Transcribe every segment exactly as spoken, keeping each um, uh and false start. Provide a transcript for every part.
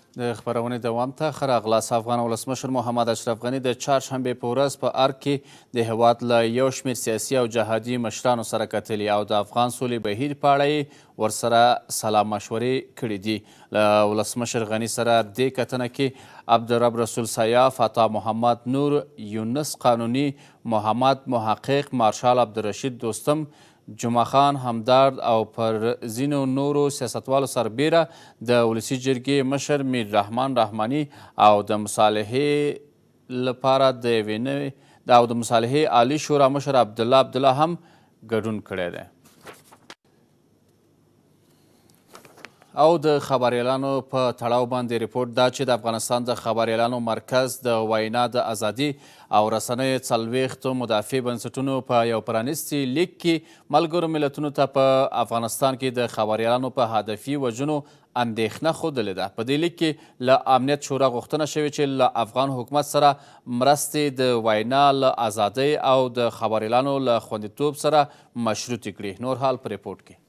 د خپرونې دوام ته ښه راغلاست. افغان ولسمشر محمد اشرف غني د چهارشنبې په ورځ په ارګ کې د هېواد له یو شمېر سیاسي او جهادي مشرانو سره کتلي او د افغان سولې بهیر په اړه یې ورسره سلا مشورې کړي دي. له ولسمشر غني سره دې کتنه کې عبدالرب رسول سیاف، عطا محمد نور، یونس قانوني، محمد محقق، مارشال عبدالرشید دوستم، جمعه خان همدرد او پر ځینو نورو سیاستوالو سربیره د ولسي جرګې مشر میر رحمان رحماني او د مصالحې لپاره د یوې نوې او د مصالحې عالی شورا مشر عبدالله عبدالله هم ګډون کړی دی. او د خبریالانو په تړاو باندې ریپورټ دا چې د افغانستان د خبریالانو مرکز د وینا د ازادي او رسنیو څلوېښتو مدافع بنسټونو په یو پرانیستي لیک کې ملګرو ملتونو ته په افغانستان کې د خبریالانو په هدفي وژنو اندېښنه ښودلې ده. په دې لیک کې له امنیت شورا غوښتنه شوې چې له افغان حکومت سره مرستې د وینا له ازادۍ او د خبریالانو له خوندیتوب سره مشروطې کړي. نور حال په ریپورټ کې.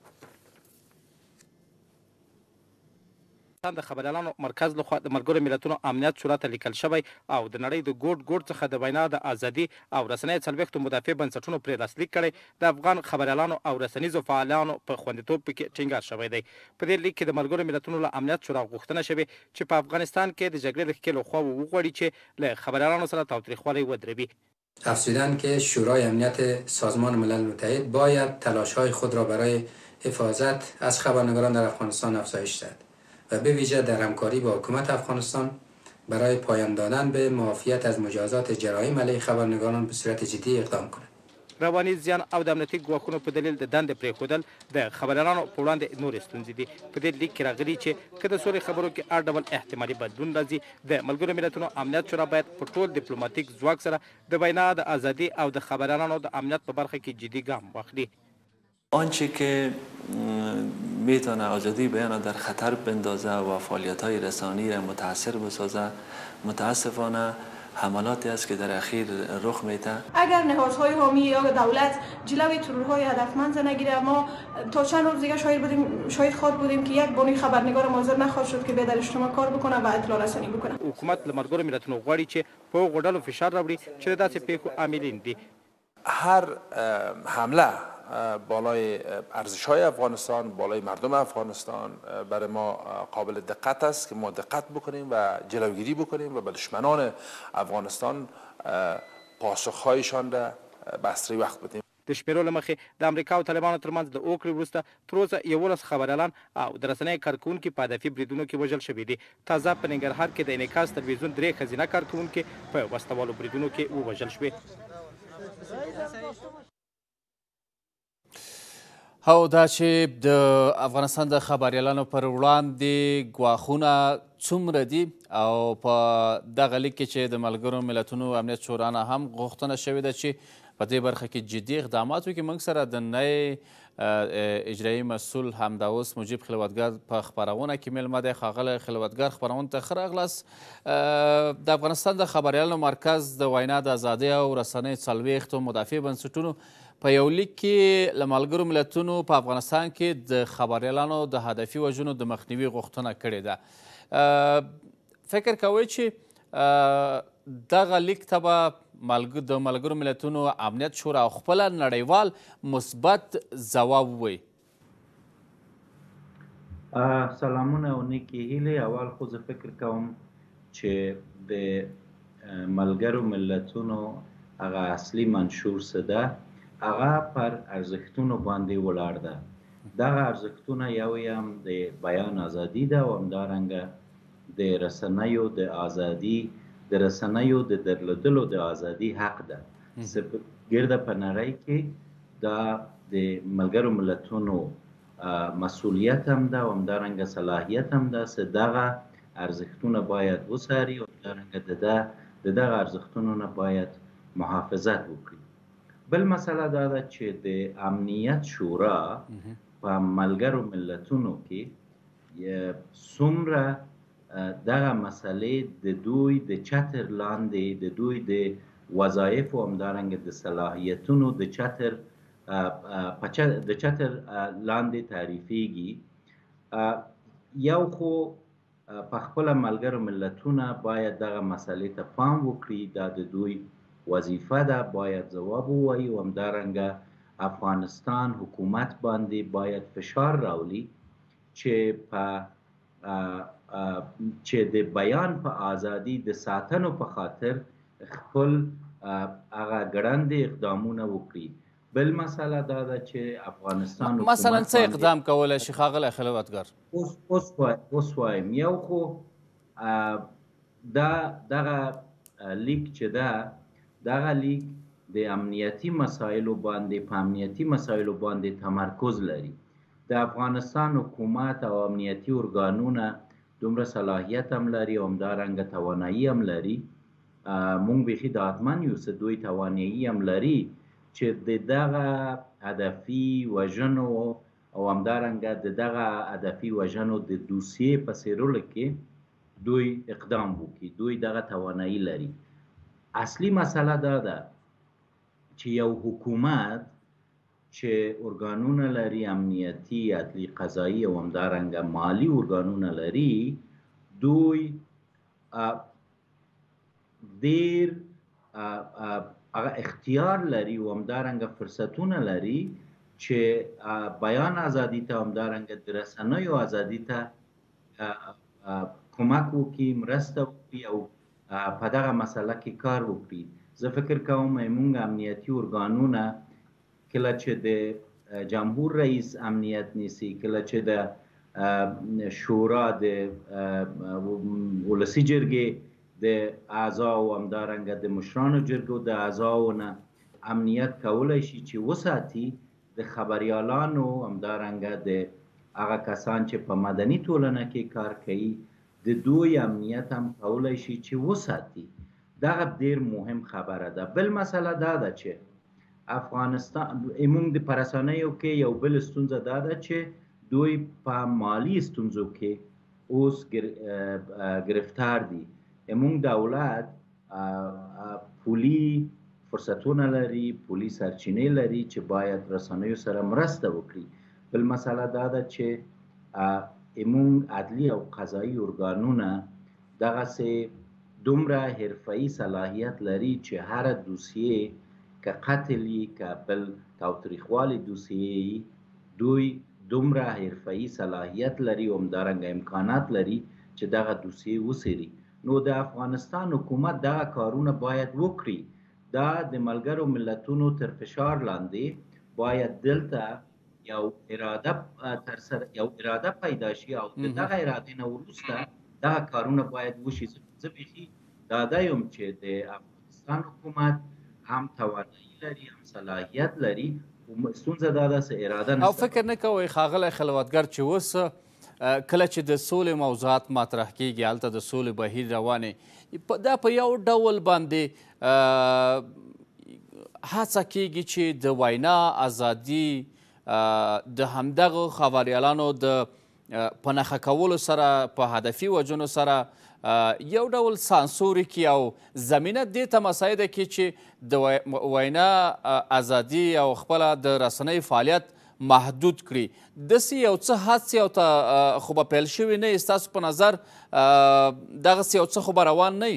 د خبریالانو مرکز لخوا د ملګرو ملتونو امنیت شورا ته لیکل شوی او د نړۍ د ګوټ ګوټ څخه د وینا د ازادي او رسنیو څلوېښتو مدافع بنسټونو پرې لاسلیک کړی د افغان خبریالانو او رسنیزو فعالانو په خوندیتوب پکې ټینګار شوی دی. په دې لیک کې د ملګرو ملتونو له امنیت شورا غوښتنه شوې چې په افغانستان کې د جګړې له ښکېلو خواوو وغواړي چې له خبریالانو سره تاوتریخوالی ودروي. افزودند که شورای امنیت سازمان ملل متحد باید تلاش‌های خود را برای حفاظت از خبرنگاران در افغانستان افزایش دهد و به ویژه در همکاری با حکومت افغانستان برای پایان دادن به معافیت از مجازات جرایم علیه خبرنگاران به صورت جدی اقدام کند. رواني زیان او د امنیتي ګواښونو په دلیل د دندې پرېښودل د خبریالانو په وړاندې نورې ستونزې دي. په دې لیک کې راغلي چې که د سولې خبرو کې هر ډول احتمالي بدلون راځي د ملګرو ملتونو امنیت شورا باید په ټول ډیپلوماتیک ځواک سره د وینا د ازادي او د خبریالانو د امنیت په برخه کې جدي ګام واخلي. آنچه که میتونه آزادی بیان در خطر بندازه و فعالیت‌های رسانی را متاثر بسازه متاسفانه حملاتی است که در اخیر رخ میده. اگر نهادهای حامی یا دولت جلوی ترورهای هدفمند نگیره ما تا چند روز دیگه شاید بودیم شاید خود بودیم که یک بانی خبرنگار حاضر نخواهد شد که به در اجتماع کار بکنه و اطلاع رسانی بکنه. حکومت له ملګرو ملتونو غواړي چې په هغو ډلو فشار راوړي چې د داسې پیښو عاملین دي. هر حمله بالای ارزش‌های افغانستان، بالای مردم افغانستان برای ما قابل دقت است که ما دقت بکنیم و جلوگیری بکنیم و به دشمنان افغانستان پاسخ‌هایشان را بسری وقت بدیم. د شمیرو له مخې د امریکا او طالبانو ترمنځ د اوکړې وروسته تر اوسه یولس خبریالان او د رسنیو کارکوونکي په هدفي بریدونو کې وژل شوي دي. تازه په ننګرهار کې د انعکاس تلویزیون درې ښځینه کارکوونکي په وسله والو بریدونو کې ووژل شوې. او دا چې د افغانستان د خبریالانو پر وړاندې ګواښونه څومره دي او په دغه لیک کې چې د ملګرو ملتونو امنیت شورا نه هم غوښتنه شوې ده چې په دې برخه کې جدي اقدامات وکړي. موږ سره د نئ اجرایي مسؤل همدا اوس مجیب خلوتګر په خپرونه کې میلمه دی. ښاغلی خلوتګر، خپرونې ته ښه راغلاست. د افغانستان د خبریالانو مرکز د وینا د ازادۍ او رسنیو څلوېښتو مدافع بنسټونو په یو لیک کې له ملګرو ملتونو په افغانستان کې د خبریالانو د هدفي وژنو د مخنیوي غوښتنه کړې ده. فکر کوئ چې دغه لیک ته به د ملګرو ملتونو امنیت شورا او خپله نړیوال مثبت ځواب ووایي؟ سلامونه او نیکې هیلې. اول خو زه فکر کوم چې د ملګرو ملتونو هغه اصلي منشور څه ده هغه پر ارزښتونو باندې ولاړ ده. دغه ارزښتونه یو یې هم د بیان ازادي ده او همدارنګه د رسنیو د ازادي د رسنیو د درلودلو د ازادي حق ده. ګرده په نړۍ کې دا د ملګرو ملتونو مسئولیت هم ده او همدارنګه صلاحیت هم ده چې دغه ارزښتونه باید وڅاري او همدارنګه د دغه ارزښتونو نه باید محافظت وکړي. بل مسله دا ده چې د امنیت شورا په ملګرو ملتونو کې څومره دغه مسلې د دوی د چتر لاندې د دوی د وظایفو همدارنګه د صلاحیتونو د چتر د چتر لاندې تعریفېږي. یو خو په خپله ملګرو ملتونه باید دغه مسئلې ته پام وکړي، دا د دوی وظیفه ده، باید ځواب ووایي او همدارنګه افغانستان حکومت باندې باید فشار راولي چې په چې د بیان په ازادي د ساتنو په خاطر خپل هغه ګړندې اقدامونه وکړي. بل مسله دا ده چې افغانستان حکومت مثلا څه اقدام کولی شي ښاغلی خلوتګر؟ اوس اوس وایم، یو خو دا دغه لیک چې ده دغه لیک د امنیتي مسایلو باندې په امنیتي مسایلو باندې تمرکز لري. د افغانستان حکومت او امنیتي ارګانونه دومره صلاحیت هم لري او همدارنګه توانایي هم لري. مونږ بیخي ډاډمن یو چې دوی توانایي هم لري چې د دغه هدفي وژنو او همدارنګه د دغه هدفي وژنو د دوسیې په څیرلو کې دوی اقدام وکړي. دوی دغه توانایي لري. اصلي مسله دا ده چې یو حکومت چې ارګانونه لري، امنیتي، عدلي، قضایي او همدارنګه مالی ارګانونه لري، دوی ډېر هغه اختیار لري او همدارنګه فرصتونه لري چې بیان ازادي ته همدارنګه د رسنیو ازادي ته کمک وکړي، مرسته وکړي او په دغه مسله کې کار وکړي. زه فکر کوم موږ امنیتي ارګانونه کله چې د جمهور رئیس امنیت نیسي، کله چې د شورا د ولسي جرګې د اعضاو همدارنګه د مشرانو جرګو د اعضاو نه امنیت کولی شي چې وساتي، د خبریالانو همدارنګه د هغه کسان چې په مدني ټولنه کې کار کوي د دوی امنیت هم کولی شي چې وساتي. دغه ډېر مهم خبره ده. بل مسله دا ده چې افغانستان موږ د په رسنیو کې یو بل ستونزه دا ده چې دوی په مالي ستونزو کې اوس گرفتار دي. موږ دولت پولي فرصتونه لري، پولي سرچینې لري چې باید رسنیو سره مرسته وکړي. بل مسله دا ده چې موږ عدلي او قضایي ارګانونه دغسې دومره حرفه‌ایي صلاحیت لري چې هر دوسیې که قتل وي که بل تاوتریخوالي دوسیې دوی دومره حرفه‌ایي صلاحیت لري او همدارنګه امکانات لري چې دغه دوسیې وڅېړي. نو د افغانستان حکومت دغه کارونه باید وکړي. دا د ملګرو ملتونو تر فشار لاندې باید دلته یو اراده ترسره یو اراده پیدا شي او د دغه ارادې نه وروسته دغه کارونه باید وشي. زه بیخي ډاډه یم چې د افغانستان حکومت هم توانایي لري، هم صلاحیت لري، ستونزه دا ده چې اراده نشته. او فکر نه کوئ ښاغلی خلوتګر چې اوس کله چې د سولې موضوعات مطرح کیږي، هلته د سولې بهیر روان دا په یو ډول باندې هڅه کیږي چې د وینا ازادي د همدغو خبریالانو د په نښه کولو سره، په هدفي وژنو سره یو ډول سانسور کړي او زمینه دې ته مساعده کړي چې د وینا ازادي او خپله د رسنیو فعالیت محدود کړي. داسې یو څه هڅې او خو به پیل شوي نه وي؟ ستاسو په نظر دغسې یو څه خو به روان نه وي؟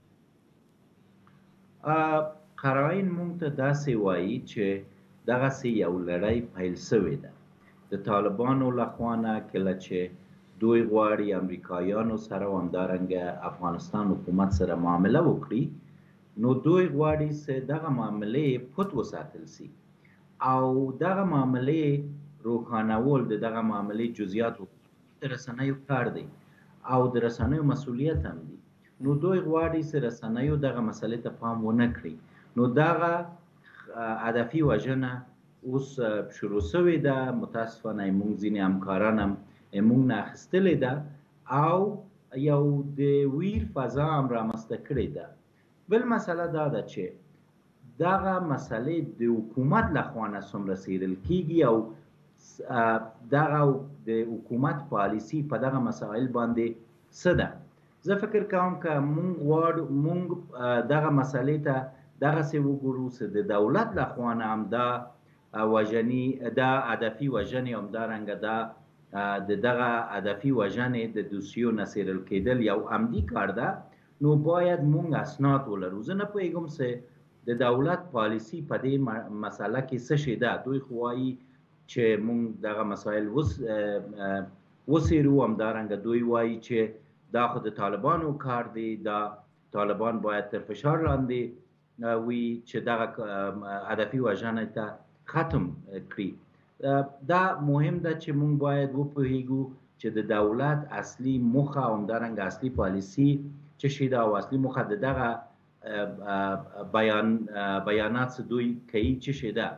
قرائن موږ ته داسې وایي چې دغسې یو لړۍ پیل سوې ده. د طالبانو لخوا نه کله چې دوی غواړي امریکایانو سره او همدارنګه افغانستان حکومت سره معامله وکړي، نو دوی غواړي چې دغه معاملې پټ وساتل سي او دغه معاملې روښانول، د دغه معاملې جزئیات د رسنیو کار دی او د رسنیو مسؤلیت هم دی. نو دوی غواړي چې رسنیو دغه مسئلې ته پام ونه کړي. نو دغه هدفي وژنه اوس شروع سوې ده. متاسفانه موږ ځینې همکاران هم موږ نه اخیستلې ده او یو د ویر فضا هم رامنځته کړې ده. بل مسله دا ده چې دغه مسئلې د حکومت لخوا نه څومره څېړل کیږي او دغه د حکومت پالیسي په دغه مسایل باندې څه ده. زه فکر کوم که موږ غواړو موږ دغه مسئلې ته دغسې وګورو چې د دولت لخوا نه هم دا وژنې دا هدفي وژنې همدارنګه دا د دغه هدفي وژنې د دوسیو نه څېړل کېدل یو عمدي کار ده، نو باید مونږ اسناد ولرو. زه نه پوهېږم چې د دولت پالیسي په دې مسله کې څه شی ده. دوی خو وایي چې مونږ دغه مسایل وڅېړو، همدارنګه دوی وایي چې دا خو د طالبانو کار دی، دا طالبان باید تر فشار لاندې وي چې دغه هدفي وژنې ته ختم کړي. دا مهم ده چې مونږ باید وپوهیږو چې د دولت اصلي موخه او همدارنګه اصلي پالیسي څه شی ده او اصلي موخه د دغه بیان بیانات چې دوی کوي څه شی ده.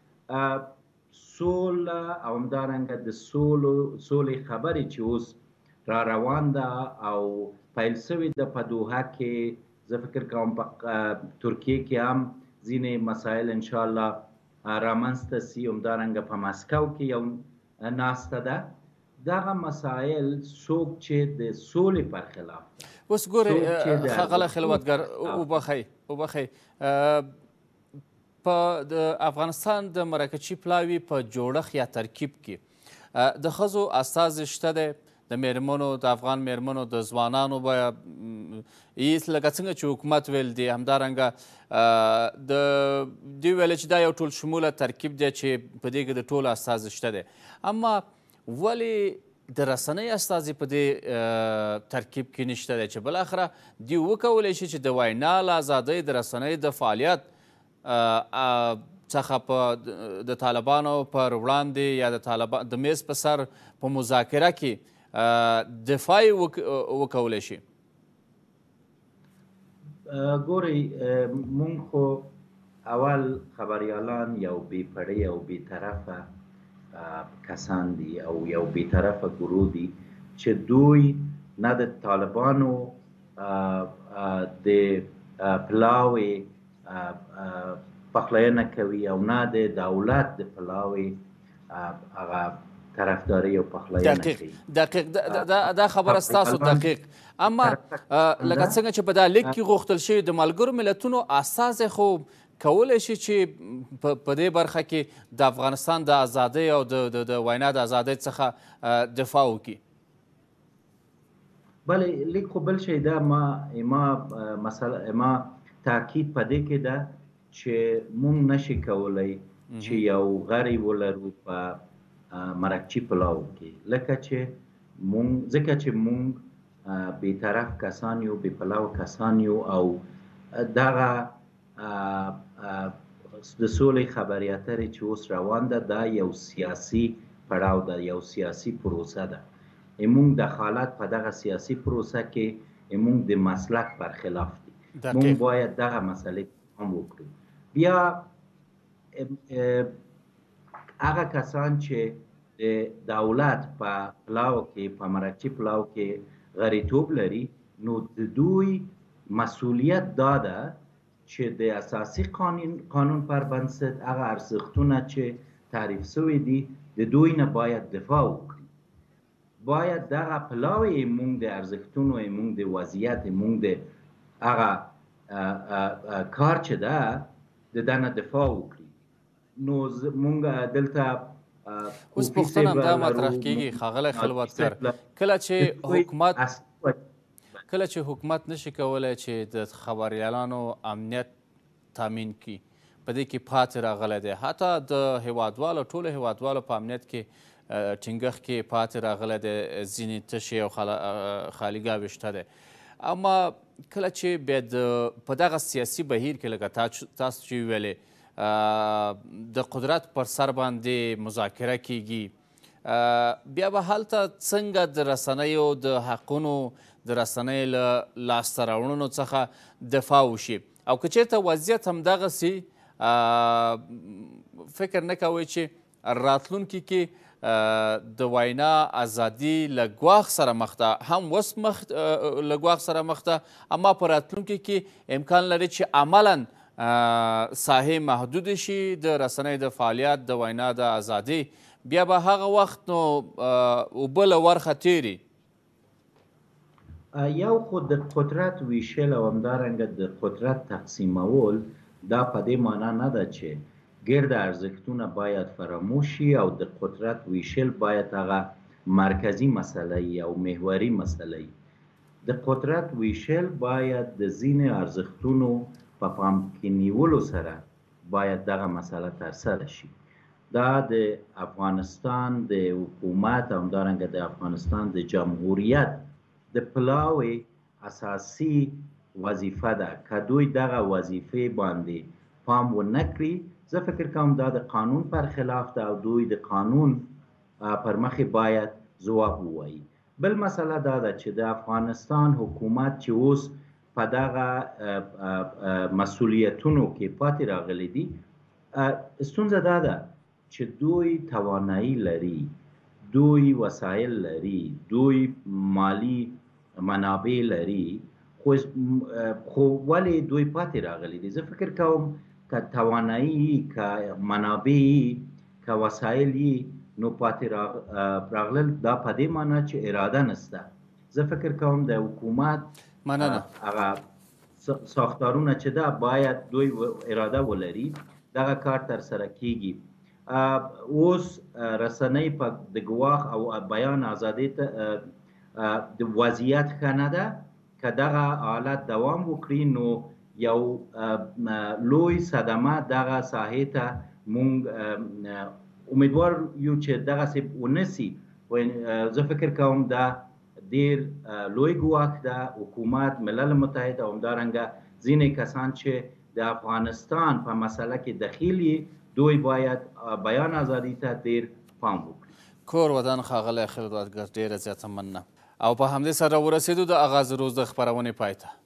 سوله او همدارنګه د سولې خبرې چې اوس را روان ده او پیل سوې ده په دوحه کې، زه فکر کوم په ترکیه کې هم ځینې مسایل انشاءالله رامنځته سي، همدارنګه په مسکو کې یو ناسته ده. دغه مسایل څوک چې د سولې پر خلاف اوس ګورئ ښاغلی خلوتګر وبخئ وبخئ په د افغانستان د مرکچي پلاوي په جوړښت یا ترکیب کې د ښځو استازي شته دی، د میرمنو د افغان میرمنو د ځوانانو به هیڅ لکه څنګه چې حکومت ویل دی، همدارنګه د دوی ویل چې دا یو ټول شموله ترکیب دی چې په دې کې د ټولو استازي شته دی. اما ولې د رسنۍ استازي په دې ترکیب کې نشته دی چې بالاخره دوی وکولی شي چې د وینا له ازادۍ د رسنۍ د فعالیت څخه په د طالبانو پر وړاندې یا د طالبان د میز په سر په مذاکره کې دفاع وکولی شي؟ ګورئ مونږ خو اول خبریالان یو بې پړې او بې طرفه کسان دي او یو بې طرفه ګروه دي چې دوی نه د طالبانو د پلاوي پخلاینه کوي او نه د دولت د پلاوي هغه طرفداري او پخلاینه کوي. دقیق دا خبره ستاسو دقیق. اما لکه څنګه چې په دا لیک کې غوښتل شوي د ملګرو ملتونو استازی خو کولی شي چې په دې برخه کې د افغانستان د ازادۍ او د وینا د ازادۍ څخه دفاع وکړي. بله لیک خو بل شی ده. ما ما مسله ما تاکید په دې کې ده چې مونږ نشي کولی چې یو غړی ولرو په مرکچي پلاو کې، لکه چې مونږ ځکه چې مونږ بې طرف کسان یو، بې پلاو کسان یو او دغه د سولې خبرې اترې چې اوس روان ده دا یو سیاسي پړاو ده، یو سیاسي پروسه ده. مونږ دخالت په دغه سیاسي پروسه کې مونږ د مسلک پر خلاف دي. مونږ باید دغه مسئلې هم وکړو. بیا هغه کسان چې د دولت په پلاو کې په مرکچي پلاو کې غړیتوب لري، نو د دوی مسؤلیت دا ده چې د اساسي قانون پر بنسټ هغه ارزښتونه چې تعریف شوي دي د دوی نه باید دفاع وکړي. باید دغه پلاوی مونږ د ارزښتونو مونږ د وضعیت مونږ د هغه کار چې ده د ده نه دفاع وکړي. نو مونږ دلته اوس پوښتنه همدا مطرح کېږي ښاغلی خلوتګر، کله چې حکومت کله چې حکومت نشي کولی چې د خبریالانو امنیت تامین کړي، په دې کې پاتې راغلی دی، حتی د هیوادوالو ټولو هیوادوالو په امنیت کې ټینګښت کې پاتې راغلی دی، ځینې تشې او خالیګاوې شته دی. اما کله چې بیا په دغه سیاسي بهیر کې لکه تاسو چې ویلې د قدرت پر سر باندې مذاکره کیږي، بیا به هلته څنګه د رسنیو د حقونو د رسنیو له لاسته راوړنو څخه دفاع وشي؟ او که چېرته وضعیت همدغسې فکر نه کوئ چې راتلونکي کې د وینا ازادي له ګواښ سره مخ ده، هم اوس مخ له ګواښ سره مخ ده، اما په راتلونکي کې امکان لري چې عملا ساحې محدود شي د رسنۍ د فعالیت د وینا د ازادي، بیا به هغه وخت نو اوبه له ورخه تیري. یو خو د قدرت ویشل او همدارنګه د قدرت تقسیمول دا په دې معنا نه ده چې ګرد ارزښتونه باید فراموش شي او د قدرت ویشل باید هغه مرکزی مسئله او محوري مسئله د قدرت ویشل باید د ځینې ارزښتونو په پام کې نیولو سره باید دغه مسئله ترسره شي. دا د افغانستان د حکومت او همدارنګه د افغانستان د جمهوریت د پلاوی اساسي وظیفه ده که دوی دغه وظیفې باندې پام ونه کړي زه فکر کوم دا د قانون پر خلاف ده او دوی د قانون پر مخې باید ځواب ووایي. بل مسله دا ده چې د افغانستان حکومت چې اوس په دغه مسئولیتونو کې پاتې راغلی دي ستونزه دا ده چې دوی توانایی لري، دوی وسایل لري، دوی مالی منابع لري، خو خو ولې دوی پاتې راغلي دي؟ زه فکر کوم که توانایی که منابع که وسایل نو پاتې راغلل دا په دې معنی چې اراده نشته. زه فکر کوم د حکومت مننه هغه ساختارونه چې ده باید دوی اراده ولري دغه کار ترسره کیږي. اوس رسنۍ په د ګواښ او بیان ازادۍ ته د وضعیت ښه نه ده. که دغه حالت دوام وکړي نو یو لوی صدمه دغه ساحې ته مونږ امیدوار یو چې دغسې ونه سي. زه فکر کوم دا ډېر لوی ګواښ ده. حکومت، ملل متحد او همدارنګه ځینې کسان چې د افغانستان په مسله کې دخیل دوی باید بیان ازادي ته ډېر پام وکړي. کور ودان ښاغلی خیراتګر ډېره زیاته مننه. او په همدې سره ورسېدو د اغاز روز د خپرونې پای ته.